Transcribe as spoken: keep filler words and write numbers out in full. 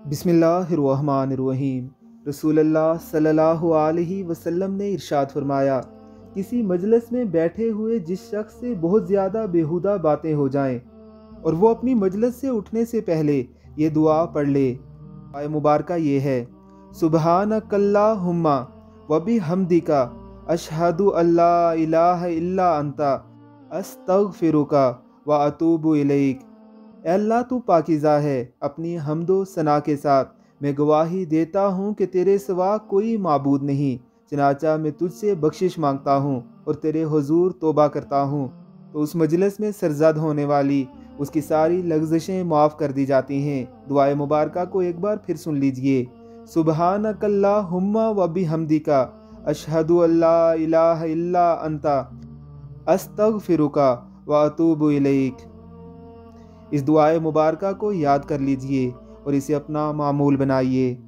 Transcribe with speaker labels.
Speaker 1: बिस्मिल्लाहिर्रहमानिर्रहीम। रसूलुल्लाह सल्लल्लाहु अलैहि वसल्लम ने इरशाद फरमाया, किसी मजलिस में बैठे हुए जिस शख्स से बहुत ज़्यादा बेहुदा बातें हो जाएं और वो अपनी मजलिस से उठने से पहले ये दुआ पढ़ ले। दुआ मुबारका ये है, सुबहानकल्लाहुम्मा व बिहम्दिका अशहदु अल्ला इलाहा इल्ला अंता अस्तगफिरुका व अतूबु इलैक। ए अल्लाह, तू पाकीज़ा है, अपनी हम्दो सना के साथ मैं गवाही देता हूँ कि तेरे सिवा कोई माबूद नहीं, चनाचा मैं तुझसे बख्शिश मांगता हूँ और तेरे हुजूर तौबा करता हूँ। तो उस मजलिस में सरजद होने वाली उसकी सारी लग़्ज़िशें माफ़ कर दी जाती हैं। दुआए मुबारका को एक बार फिर सुन लीजिए, सुबहानकल्लाहुम्मा व बिहम्दिका अशहदु अल्ला इलाहा इल्ला अंता अस्तगफिरुका व अतूबु इलैक। इस दुआए मुबारका को याद कर लीजिए और इसे अपना मामूल बनाइए।